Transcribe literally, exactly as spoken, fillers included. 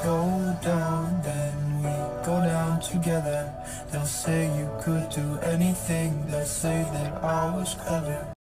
go down, then we go down together. They'll say you could do anything, they'll say that I was clever.